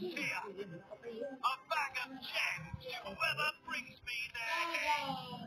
A bag of gems to whoever brings me their game.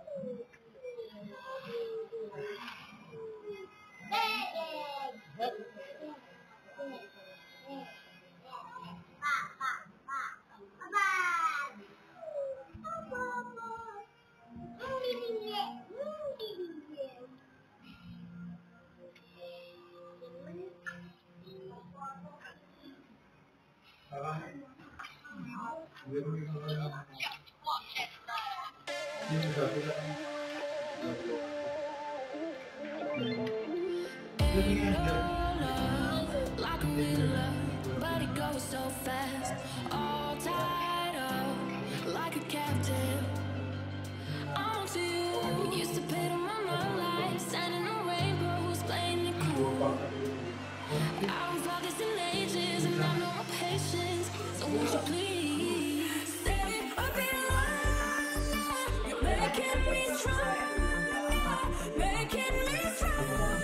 Like a wheeler, but it goes so fast. All tied up, like a captive. On to you, used to pay to my life, standing on rainbows, playing it cool. I've got this in ages, and I know my patience. So won't you please stay a bit longer? You're making me stronger, making me stronger.